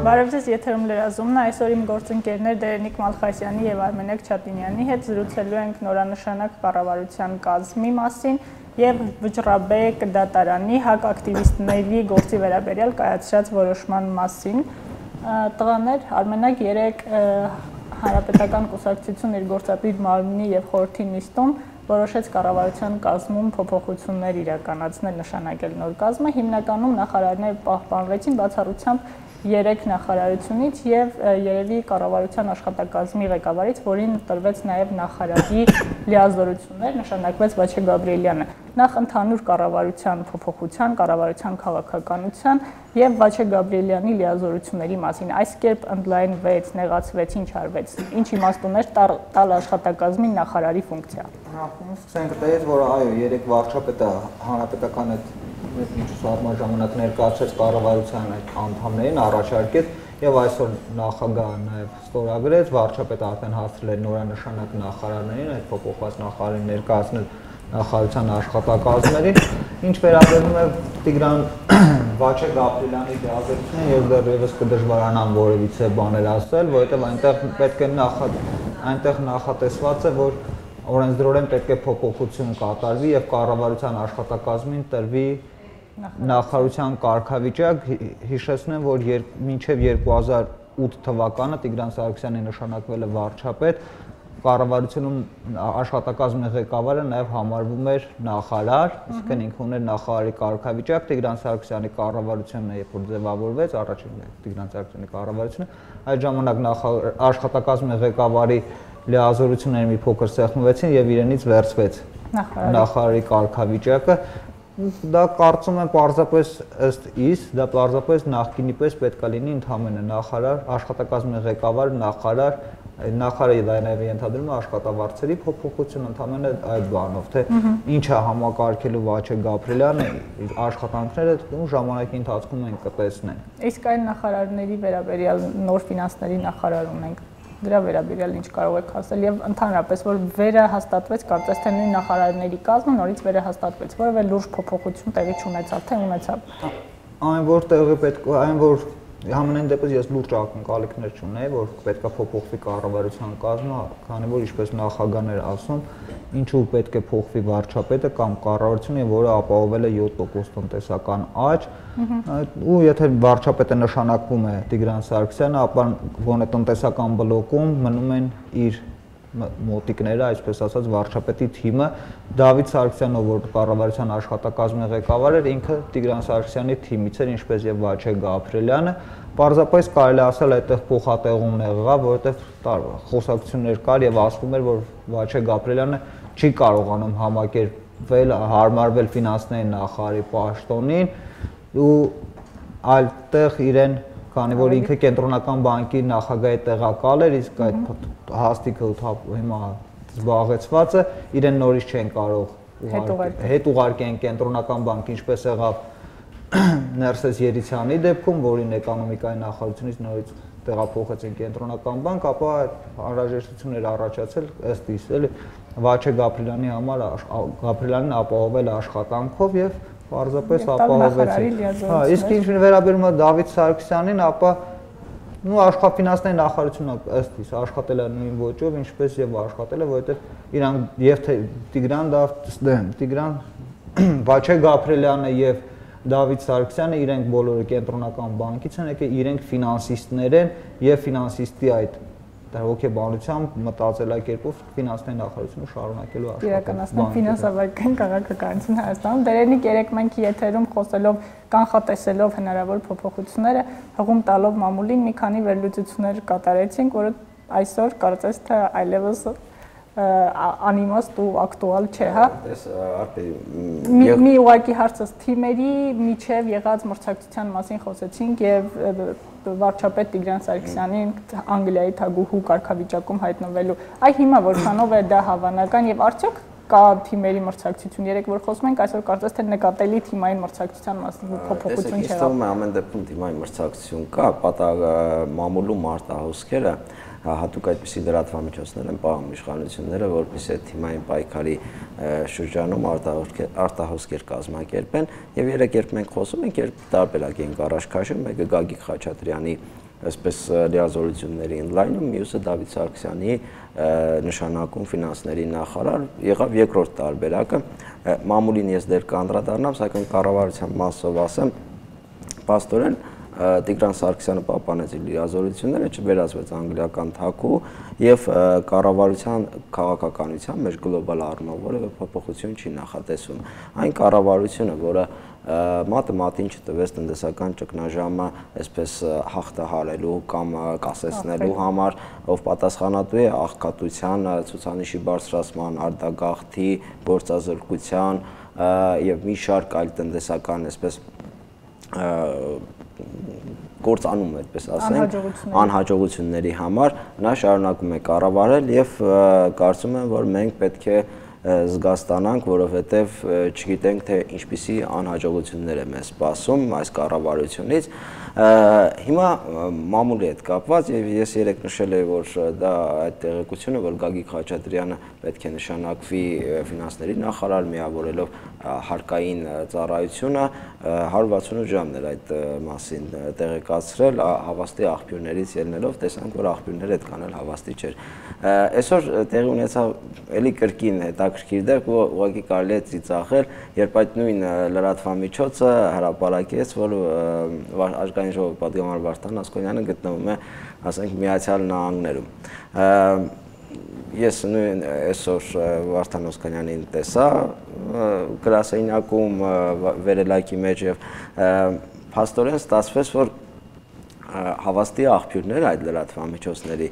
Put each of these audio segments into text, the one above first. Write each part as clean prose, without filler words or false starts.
Բարև ձեզ, եթերում լրազումն է, այսօր իմ գործընկերներ Դերենիկ Մալխասյանի եւ Արմենակ Չատինյանի հետ զրուցելու ենք նորանշանակ կառավարության կազմի մասին եւ Վճռաբեկ դատարանի հակակտիվիստների գործի վերաբերյալ կայացրած որոշման մասին։ Տղաներ, Արմենակ երեք հանրապետական կուսակցություն իր գործադիր մարմնի եւ խորհրդի նիստում որոշեց կառավարության կազմում փոփոխություններ իրականացնել, նշանակել նոր կազմը, հիմնականում նախարարներ պահպանվեցին բացառությամբ 3 նախարարությունից եւ երևի կառավարության աշխատակազմի ղեկավարից, որին տրվեց նաեւ նախարարի լիազորություններ, նշանակվեց Վաչե Գաբրիելյանը։ Նախ ընդհանուր կառավարության փոփոխության, կառավարության քաղաքականության եւ Վաչե Գաբրիելյանի լիազորությունների մասին։ Այս կերպ ընդլայնվեց, նեղացվեց, ինչ արվեց, ինչ իմաստ ուներ տալ աշխատակազմին նախարարի ֆունկցիա։ Նախ սկսենք դից, որ այո, 3 վարչապետը հանրապետական այդ միջոցառման ժամանակ ներկայացրեց կառավարության այդ անդամներին, առաջարկեց եւ այսօր նախագահը նաեւ ստորագրեց, վարչապետը արդեն հասցրել է նորանշանակ նախարարներին, այդ փոփոխված նախարարին ներկայացնել նախարարության աշխատակազմերին, ինչ վերաբերում է Տիգրան Վաչե Գաբրիելյանի դիալոգին եւ դեռևս կդժվարանամ որևիցե բաներ ասել, որովհետեւ այնտեղ նախատեսված է, որ օրենսդրորեն պետք է փոփոխություն կատարվի եւ կառավարության աշխատակազմին տրվի նախարարության կարգավիճակ, հիշեցնեմ, որ մինչև 2008 թվականը Տիգրան Սարգսյանը նշանակվել է վարչապետ, կառավարությունում աշխատակազմի ղեկավարը նաև համարվում էր նախարար, այսինքն ինքը ուներ նախարարի կարգավիճակ, Տիգրան Սարգսյանի կառավարությունը երբ որ ձևավորվեց, առաջին Տիգրան Սարգսյանի կառավարությունը, այդ ժամանակ աշխատակազմի ղեկավարի լիազորությունները մի փոքր սեղմվեցին եւ իրենից վերցվեց նախարարի կարգավիճակը։ Դա կարծում եմ պարզապես ըստ իս, դա պարզապես նախկինի պես պետք է լինի ընդհանրապես նախարար, աշխատակազմի ղեկավար, նախարարը դա նաև ենթադրում է աշխատավարձերի փոփոխություն ընդհանրապես այդ բանով, թե ինչը համակարգելու Վաչե Գաբրիելյանը իր աշխատանքները ժամանակի ընթացքում են կտեսնեն։ Իսկ այն նախարարների վերաբերյալ նոր ֆինանսների նախարար ունենք, դրա վերաբերյալ ինչ կարող եք ասել եւ ընդհանրապես որ վերահաստատվեց կարծես թե նույն նախարարների կազմը նորից վերահաստատվեց, որովհետեւ լուրջ փոփոխություն տեղի չունեցավ, թե ունեցավ։ Այն որ տեղի պետք է, այն որ Համենայն դեպս ես լուրջ ակնկալիքներ չունեի, որ պետք է փոփոխվի կառավարության կազմը, քանի որ ինչպես նախագահն էր ասում, ինչու պետք է փոխվի վարչապետը կամ կառավարությունը, որը ապահովել է 7% տնտեսական աճ, ու եթե վարչապետը նշանակվում է Տիգրան Սարգսյանը, ապա գոնե տնտեսական բլոկում մնում են իր մոտիկները, այսպես ասած, վարչապետի թիմը, Դավիթ Սարգսյանը, որ կառավարության աշխատակազմի ղեկավար էր, ինքը Տիգրան Սարգսյանի թիմից էր, ինչպես եւ Վաչե Գաբրիելյանը, պարզապես կարելի ասել այդտեղ փոխատեղումներ եղավ, որովհետեւ խոսակցություններ կար եւ ասվում էր, որ Վաչե Գաբրիելյանը չի կարողանում համակերպվել, հարմարվել ֆինանսների նախարարի պաշտոնին ու այլտեղ իրեն քանի որ ինքը կենտրոնական բանկի նախագահի տեղակալ էր, իսկ այդ հաստիքը հիմա զբաղեցված է, իրեն նորից չեն կարող հետ ուղարկեն կենտրոնական բանկ, ինչպես եղավ Ներսես Երիցյանի դեպքում, որին էկոնոմիկայի նախարարությունից նորից տեղափոխեցին կենտրոնական բանկ, ապա անհրաժեշտություններ առաջացել ըստ իս, էլի Վաչե Գաբրիելյանի համար Գաբրիելյանին ապահովել աշխատանքով եւ պարզապես ապահովեցին։ Հա, իսկ ինչ վերաբերում է Դավիթ Սարգսյանին, ապա աշխատֆինանսների նախարարությունը ըստ իս աշխատել է նույն ոճով, ինչպես եւ աշխատել է, որովհետեւ իրանք եւ Տիգրան Վաչե Գաբրիելյանը եւ Դավիթ Սարգսյանը իրենք բոլորը կենտրոնական բանկից են եկել, իրենք ֆինանսիստներ են եւ ֆինանսիստի այդ հոգեբանությամբ մտածելակերպով ֆինանսների նախարարությունը շարունակելու իրականացնել ֆինանսավարական քաղաքականություն Հայաստանում։ Դերենիկ երեք մենք եթերում խոսելով կանխատեսելով հնարավոր փոփոխությունները, հղում տալով մամուլին մի քանի վերլուծություններ կատարեցինք, որը այսօր կարծես թե այլևս անիմաստ ու ակտուալ չէ, հա։ Մի ուղղակի հարցս թիմերի միջև եղած մրցակցության մասին խոսեցինք եւ վարչապետ Տիգրան Սարգսյանին Անգլիայի թագուհու կարգավիճակում հայտնվելու։ Այ հիմա որքանով է դա հավանական եւ արդյոք կա թիմերի մրցակցություն, երեք որ խոսում ենք, այսօր կարծես թե նկատելի թիմային մրցակցության մասին փոփոխություն չեղավ։ Ամեն դեպքում թիմային մրցակցություն կա, մամուլում արտահոսքերը հատուկ այդպիսի լրատվամիջոցներ են պահում իշխանությունները, որպեսզի այդ թիմային պայքարի շրջանում արտահոսքեր կազմակերպեն, եւ երեք երբ մենք խոսում ենք, երբ տարբերակ ենք առաջ քաշում, մեկը Գագիկ Խաչատրյանի այսպես լիազորությունների ընդլայնում, մյուսը Դավիթ Սարգսյանի նշանակում ֆինանսների նախարար եղավ երկրորդ տարբերակը։ Մամուլին ես դեռ կանդրադառնամ, սակայն կառավարության մասով ասեմ, փաստորեն Տիգրան Սարգսյանը պահպանեց իր լիազորությունները, չվերածվեց անգլիական թաքու եւ կառավարության քաղաքականության մեջ գլոբալ առումով որևէ փոփոխություն չի նախատեսում։ Այն կառավարությունը, որը մատը մատին չտվեց տնտեսական ճգնաժամը այսպես հաղթահարելու կամ կասեցնելու համար, ով պատասխանատու է աղքատության, ցուցանիշի բարձրացման, արտագաղթի, գործազրկության եւ մի շարք այլ տնտեսական այսպես գործանում այդպես ասենք անհաջողությունների համար նա շարունակում է կառավարել եւ կարծում եմ որ մենք պետք է զգաստանանք, որովհետեւ չգիտենք թե ինչպիսի անհաջողություններ է մեզ սպասում այս կառավարությունից։ Հիմա մամուլի հետ կապված եւ ես երեք նշել եմ որ դա այդ տեղեկությունը որ Գագիկ Խաչատրյանը պետք է նշանակվի ֆինանսների նախարար միավորելով հարկային ծառայությունը 168 ժամն էր այդ մասին տեղեկացրել հավաստի աղբյուրներից ելնելով տեսանք որ աղբյուրները այդքան էլ հավաստի չէր այսօր տեղի ունեցավ էլի կրկին հետաքրքիր դեպք ուղղակի կարելի է ծիծաղել երբ այդ նույն լրատվամիջոցը հրապարակեց որ Ազգային ժողովի պատգամավոր Վարդան Ասկոնյանը գտնվում է ասենք Միացյալ Նահանգներում Ես նույն այսօր Վարդան Օսկանյանին տեսա գրասենյակում վերելակի մեջ եւ փաստորեն ստացվեց որ հավաստի աղբյուրները այդ լրատվամիջոցների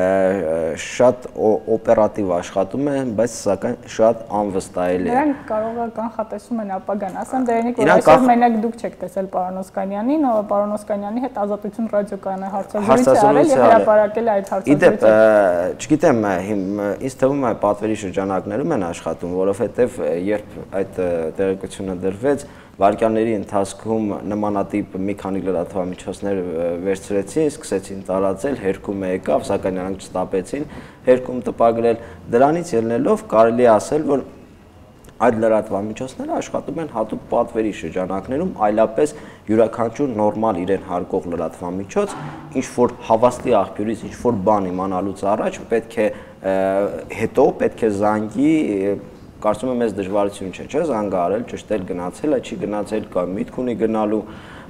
շատ օպերատիվ աշխատում են, բայց սակայն շատ անվստահելի են։ Նրանք կարող է կանխատեսում են ապագան։ Ասեմ դերենիկ որ այսօր մենակ դուք չեք տեսել պարոն Օսկանյանին, պարոն Օսկանյանի հետ Ազատություն ռադիոկայանի հարցազրույց արել եւ հրապարակել այդ հարցազրույցը։ Իդեպ, չգիտեմ, ինձ թվում է պատվերի շրջանակներում են աշխատում, որովհետեւ երբ այդ տեղեկությունը դրվեց Վարկյանների ընթացքում նմանատիպ մի քանի լրատվամիջոցներ վերցրեցին, սկսեցին տարածել, հերքում եկավ, սակայն նրանք չստապեցին, հերքում տպագրել։ Դրանից ելնելով կարելի է ասել, որ այդ լրատվամիջոցները աշխատում են հատուկ պատվերի շրջանակներում, այլապես յուրաքանչյուր նորմալ իրեն հարկող լրատվամիջոց, ինչ որ հավաստի աղբյուրից ինչ որ բան իմանալուց առաջ պետք է հետո պետք է զանգի Կարծում եմ, մեզ դժվարություն չէ, զանգահարել, ճշտել գնացել է, չի գնացել կամ միտք ունի գնալու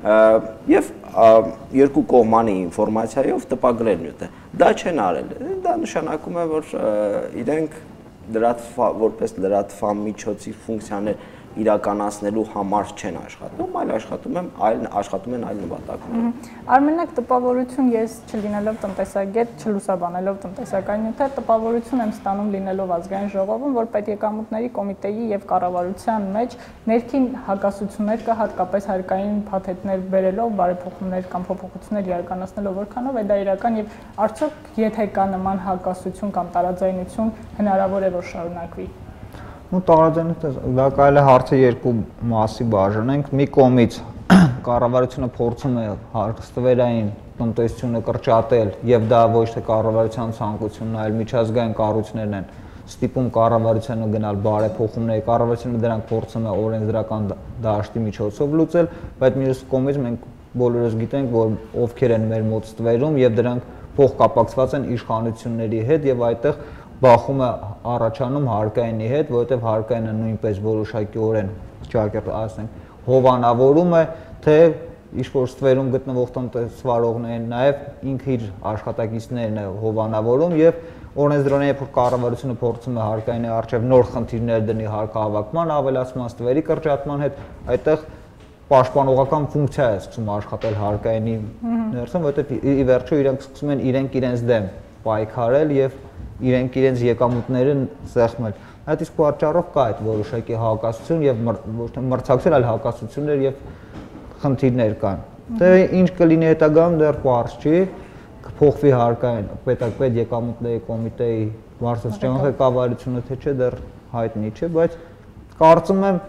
եւ երկու կողմանի ինֆորմացիայով տպագրել նյութը։ Դա չեն արել։ Դա նշանակում է, որ իրենք որպես լրատվամիջոցի ֆունկցիաներ իրականացնելու համար չեն աշխատում, այլ աշխատում են այլ նպատակներով։ Արմենակ տպավորություն ես չլինելով տնտեսագետ, չլուսաբանելով տնտեսական նյութեր, տպավորություն եմ ստանում լինելով ազգային ժողովում, որ պետեկամուտների կոմիտեի եւ կառավարության մեջ ներքին հակասություններ կա, հատկապես հարկային փաթեթներ բերելով, բարեփոխումներ կամ փոփոխություններ իրականացնելով, որքանով է դա իրական եւ արդյոք եթե կա նման հակասություն կամ տարաձայնություն հնարավոր է որ շարունակվի։ Ну տարաձայնությունը դա կարելի է հարցը երկու մասի բաժանենք։ Մի կողմից կառավարությունը փորձում է հարստվերային տնտեսությունը կրճատել եւ դա ոչ թե կառավարության ցանկությունն է, այլ միջազգային կառույցներն են ստիպում կառավարությանը գնալ բարեփոխումների, կառավարությունը դրանք փորձում է օրենսդրական դաշտի միջոցով լուծել, բայց մյուս կողմից մենք բոլորս գիտենք, որ ովքեր են մեր մոտ ստվերում եւ դրանք փոխկապակցված են իշխանությունների հետ եւ այդտեղ բախում է առաջանում հարկայինի հետ, որովհետև հարկայինը նույնպես որոշակիորեն ճակերտ ասենք հովանավորում է, թե ինչ-որ ստվերում գտնվող տնտեսվարողներին նաև ինքը իր աշխատակիցներն է հովանավորում եւ օրենսդրական երբ որ կառավարությունը փորձում է հարկայինի առջև նոր խնդիրներ դնի հարկահավաքման, ավելացման ստվերի կրճատման հետ, այդտեղ պաշտպանողական ֆունկցիա է սկսում աշխատել հարկայինի ներսում, որովհետև ի վերջո իրենք սկսում են իրենց դեմ պայքարել եւ իրենք իրենց եկամուտները սեղմել։ Այդ իսկ պատճառով կա այդ որոշակի հակասություն եւ ոչ թե մրցակցություն, այլ հակասություններ եւ խնդիրներ կան։ Դե ինչ կլինի հետագայում դեռ պարզ չի, կփոխվի հարկային պետ եկամուտների կոմիտեի բարձրաստիճան ղեկավարությունը թե չէ դեռ հայտնի չէ, բայց կարծում եմ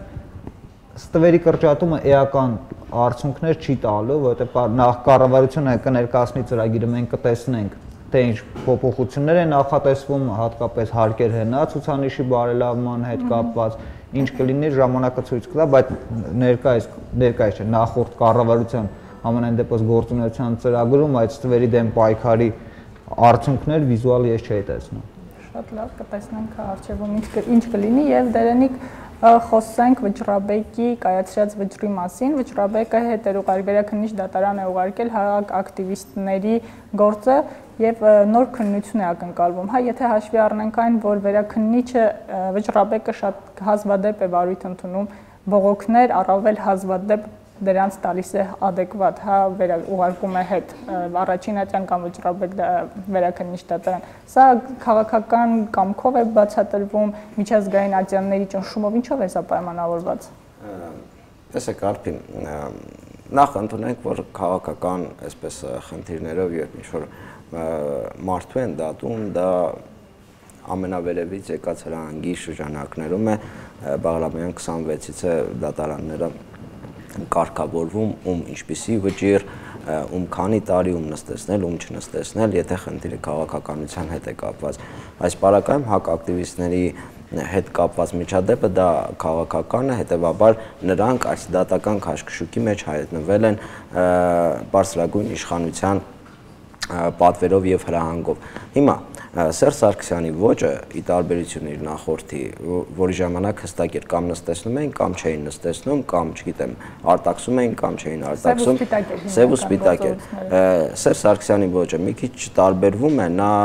ստվերի կրճատումը էական արդյունքներ չի տալու, որովհետեւ նախ կառավարությունը կներկայացնի ծրագիրը մենք կտեսնենք թե ինչ փոփոխություններ են նախատեսվում, հատկապես հարկեր հենա ցուցանիշի բարելավման հետ կապված, ինչ կլինի ժամանակը ցույց կտա, բայց ներկայիս չէ, նախորդ կառավարության համենայն դեպս գործունեության ծրագրում այդ ստվերի դեմ պայքարի արդյունքներ վիզուալ ես չէի տեսնում։ Շատ լավ, կտեսնենք առջևում ինչ կլինի եւ դերենիկ խոսենք Վճռաբեկի կայացրած վճռի մասին։ Վճռաբեկը հետերուղար Վերաքննիչ դատարան է ուղարկել հակ ակտիվիստների գործը եւ նոր քննություն է ակնկալվում։ Հա, եթե հաշվի առնենք այն, որ Վերաքննիչը Վճռաբեկը շատ հազվադեպ է վարույթ ընդունում բողոքներ, առավել հազվադեպ դրանց տալիս է adekvat, հա, ուղարկում է հետ առաջին ատյան Վճռաբեկ Վերաքննիչ դատարան։ Սա քաղաքական կամքով է բացատրվում, միջազգային ատյանների ճնշումով, ինչով է սա պայմանավորված։ Տեսեք, Արփին, նախ ընդունենք, որ քաղաքական այսպես խնդիրներով երբ ինչ-որ մարդու են դատում, դա ամենավերևից եկած հրահանգի շրջանակներում է Բաղրամյան 26-ից է դատարանները կարգավորվում, ինչպիսի վճիռ, քանի տարի նստեցնել, չնստեցնել, եթե խնդիրը քաղաքականության հետ է կապված։ Այս պարագայում հակ ակտիվիստների հետ կապված միջադեպը դա քաղաքական է, հետևաբար նրանք այս դատական քաշքշուկի մեջ հայտնվել են բարձրագույն իշխանության պատվերով եւ հրահանգով։ Հիմա Սերժ Սարգսյանի ոճը ի տարբերություն իր նախորդի, որի ժամանակ հստակ էր կամ նստեցնում էին, կամ չէին նստեցնում, կամ չգիտեմ, արտաքսում էին, կամ չէին արտաքսում, սև ու սպիտակ էր։ Սերժ Սարգսյանի ոճը մի քիչ տարբերվում է, նա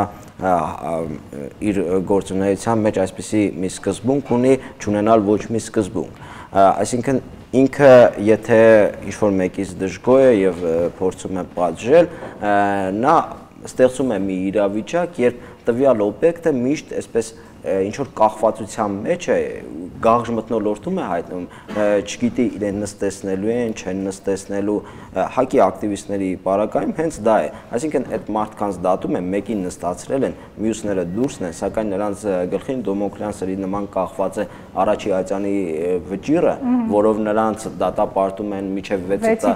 իր գործունեության մեջ այսպիսի մի սկզբունք ունի, չունենալ ոչ մի սկզբունք։ Այսինքն ինքը եթե ինչ-որ մեկից դժգոհ է եւ փորձում է պատժել, նա ստեղծում է մի իրավիճակ, երբ տվյալ օբյեկտը միշտ այսպես ինչ-որ կախվածության մեջ է, գաղժ մթնոլորտում է հայտնում, չգիտի իրեն նստեցնելու են, չեն նստեցնելու, հակի ակտիվիստների պարագայում հենց դա է։ Այսինքն այդ մարդկանց դատում են, մեկին նստացրել են, մյուսները դուրսն են, սակայն նրանց գլխին Դոմոկրատյան սրի նման կախված է առաջի ատյանի վճիռը, որով նրանց դատապարտում են մինչև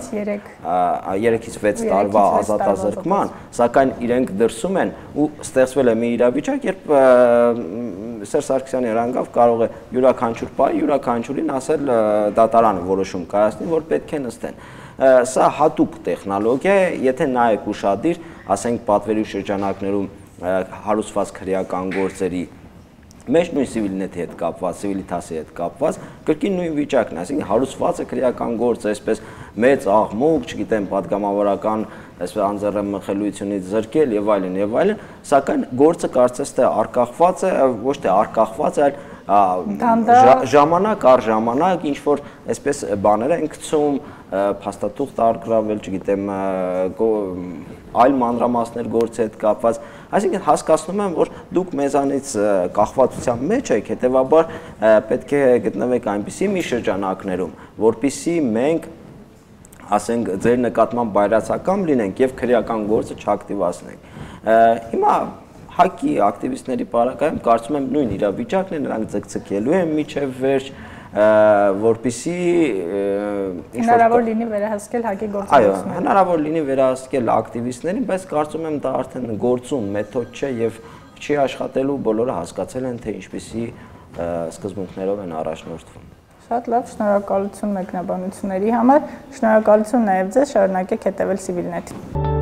3-ից 6 տարվա ազատազրկման, սակայն իրենք դրսում են ու ստեղծվել է մի իրավիճակ, երբ Սերժ Սարգսյանի հրանգավ կարող է յուրաքանչյուր պահ յուրաքանչյուրին ասել դատարանը որոշում կայացնի, որ պետք է նստեն։ Սա հատուկ տեխնոլոգիա է, եթե նայեք ուշադիր, ասենք պատվերի շրջանակներում հարուցված քրեական գործերի մեջ նույն սիվիլնետի հետ կապված, սիվիլիտասի հետ կապված, կրկին նույն վիճակն է, այսինքն հարուցված է քրեական գործը, այսպես մեծ աղմուկ, չգիտեմ, պատգամավորական այսպես անձեռնմխելիությունից զրկել եւ այլն, սակայն գործը կարծես թե արկախված է, ոչ թե արկախված, այլ ժամանակ առ ժամանակ ինչ որ այսպես բաներ են գցում, փաստաթուղթ արգրավել, չգիտեմ, այլ մանրամասներ գործի հետ կապված, այսինքն հասկացնում եմ, որ դուք մեզանից կախվածության մեջ եք, հետեւաբար պետք է գտնվեք այնպիսի մի շրջանակներում, որպիսի մենք ասենք ձեր նկատմամբ բայրացակամ լինենք եւ քրեական գործը չակտիվացնենք։ Հիմա հակի ակտիվիստների պարագայում կարծում եմ նույն իրավիճակն է, նրանք ձգձգելու են միջև վերջ, որպիսի հնարավոր լինի վերահսկել հակի գործընկերներին։ Այո, հնարավոր լինի վերահսկել ակտիվիստներին, բայց կարծում եմ դա արդեն գործուն մեթոդ չէ եւ չի աշխատելու, բոլորը հասկացել են, թե ինչպիսի սկզբունքներով են առաջնորդվում։ Շատ լավ, շնորհակալություն մեկնաբանությունների համար, շնորհակալություն նաև ձեզ, շարունակեք հետևել Civilnet-ին։